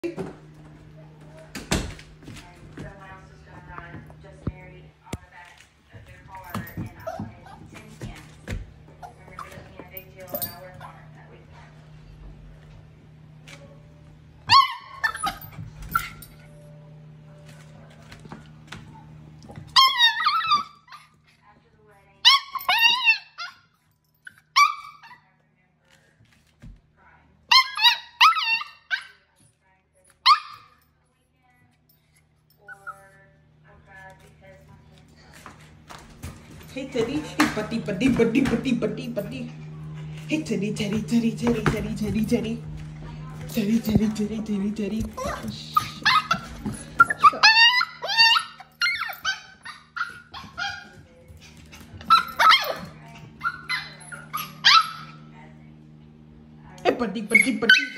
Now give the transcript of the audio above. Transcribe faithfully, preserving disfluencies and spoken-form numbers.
Hey Teddy, hey buddy, buddy, buddy, buddy, buddy, buddy. Hey Teddy, Teddy, Teddy, Teddy, Teddy, Teddy, Teddy. Teddy, Teddy, Teddy, Teddy, Teddy. Hey buddy, buddy, buddy.